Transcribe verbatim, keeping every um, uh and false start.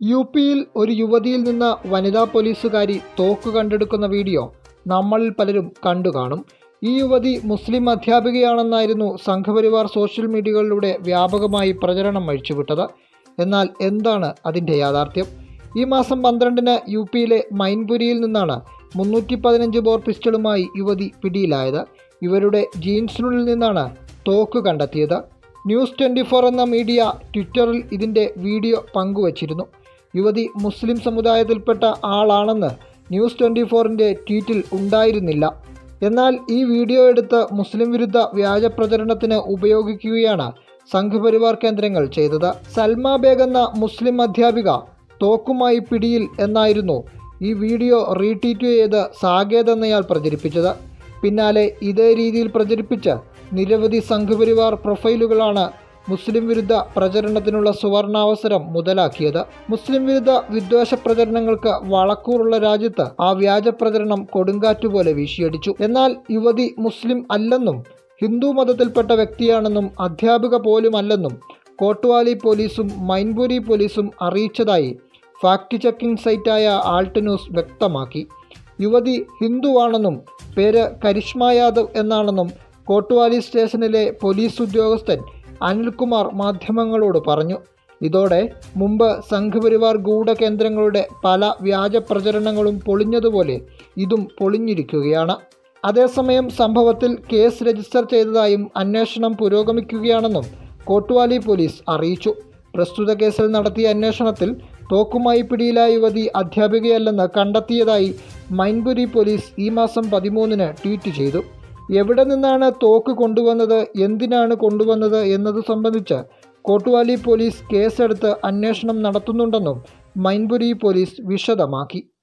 U പിയിൽ ഒരു യുവതിയിൽ നിന്ന് വനിതാ പോലീസുകാരി തോക്ക് കണ്ടെടുക്കുന്ന വീഡിയോ നമ്മളിൽ പലരും കണ്ടു കാണും. ഈ യുവതി മുസ്ലിം അധ്യാപികയാണെന്നായിരുന്നു സംഘപരിവാർ സോഷ്യൽ മീഡിയകളിലൂടെ വ്യാപകമായി പ്രചരണം അഴിച്ചുവിട്ടത്. എന്നാൽ എന്താണ് അതിൻ്റെ യാഥാർത്ഥ്യം? ഈ മാസം പന്ത്രണ്ടിന് യു പിയിലെ മൈൻപുരിയിൽ നിന്നാണ് മുന്നൂറ്റി പതിനഞ്ച് ബോർ പിസ്റ്റളുമായി യുവതി പിടിയിലായത്. ഇവരുടെ ജീൻസിനുള്ളിൽ നിന്നാണ് തോക്ക് കണ്ടെത്തിയത്. ന്യൂസ് ട്വൻറ്റി ഫോർ എന്ന മീഡിയ ട്വിറ്ററിൽ ഇതിൻ്റെ വീഡിയോ പങ്കുവച്ചിരുന്നു. യുവതി മുസ്ലിം സമുദായത്തിൽപ്പെട്ട ആളാണെന്ന് ന്യൂസ് ട്വൻറ്റി ഫോറിൻ്റെ ട്വീറ്റിൽ ഉണ്ടായിരുന്നില്ല. എന്നാൽ ഈ വീഡിയോ എടുത്ത് മുസ്ലിം വിരുദ്ധ വ്യാജ പ്രചരണത്തിന് ഉപയോഗിക്കുകയാണ് സംഘപരിവാർ കേന്ദ്രങ്ങൾ ചെയ്തത്. സൽമ ബേഗ് എന്ന മുസ്ലിം അധ്യാപിക തോക്കുമായി പിടിയിൽ എന്നായിരുന്നു ഈ വീഡിയോ റീട്വീറ്റ് ചെയ്ത് സാകേത് എന്നയാൾ പ്രചരിപ്പിച്ചത്. പിന്നാലെ ഇതേ രീതിയിൽ പ്രചരിപ്പിച്ച് നിരവധി സംഘപരിവാർ പ്രൊഫൈലുകളാണ് മുസ്ലിം വിരുദ്ധ പ്രചരണത്തിനുള്ള സുവർണാവസരം മുതലാക്കിയത്. മുസ്ലിം വിരുദ്ധ വിദ്വേഷ പ്രചരണങ്ങൾക്ക് വളക്കൂറുള്ള രാജ്യത്ത് ആ വ്യാജ പ്രചരണം കൊടുങ്കാറ്റുപോലെ വീശിയടിച്ചു. എന്നാൽ യുവതി മുസ്ലിം അല്ലെന്നും ഹിന്ദു മതത്തിൽപ്പെട്ട വ്യക്തിയാണെന്നും അധ്യാപിക പോലുമല്ലെന്നും കോട്ട്വാലി പോലീസും മൈൻപുരി പോലീസും അറിയിച്ചതായി ഫാക്ട് ചെക്കിംഗ് സൈറ്റായ ആൾട്ട് ന്യൂസ് വ്യക്തമാക്കി. യുവതി ഹിന്ദുവാണെന്നും പേര് കരിഷ്മ യാദവ് എന്നാണെന്നും കോട്ട്വാലി സ്റ്റേഷനിലെ പോലീസ് ഉദ്യോഗസ്ഥൻ അനിൽകുമാർ മാധ്യമങ്ങളോട് പറഞ്ഞു. ഇതോടെ മുമ്പ് സംഘപരിവാർ ഗൂഢകേന്ദ്രങ്ങളുടെ പല വ്യാജ പ്രചരണങ്ങളും പൊളിഞ്ഞതുപോലെ ഇതും പൊളിഞ്ഞിരിക്കുകയാണ്. അതേസമയം സംഭവത്തിൽ കേസ് രജിസ്റ്റർ ചെയ്തതായും അന്വേഷണം പുരോഗമിക്കുകയാണെന്നും കോട്ട്വാലി പോലീസ് അറിയിച്ചു. പ്രസ്തുത കേസിൽ നടത്തിയ അന്വേഷണത്തിൽ തോക്കുമായി പിടിയിലായ യുവതി അധ്യാപികയല്ലെന്ന് കണ്ടെത്തിയതായി മൈൻപുരി പോലീസ് ഈ മാസം പതിമൂന്നിന് ട്വീറ്റ് ചെയ്തു. എവിടെ നിന്നാണ് തോക്ക് കൊണ്ടുവന്നത്, എന്തിനാണ് കൊണ്ടുവന്നത് എന്നത് സംബന്ധിച്ച് കോട്ട്വാലി പോലീസ് കേസെടുത്ത് അന്വേഷണം നടത്തുന്നുണ്ടെന്നും മൈൻപുരി പോലീസ് വിശദമാക്കി.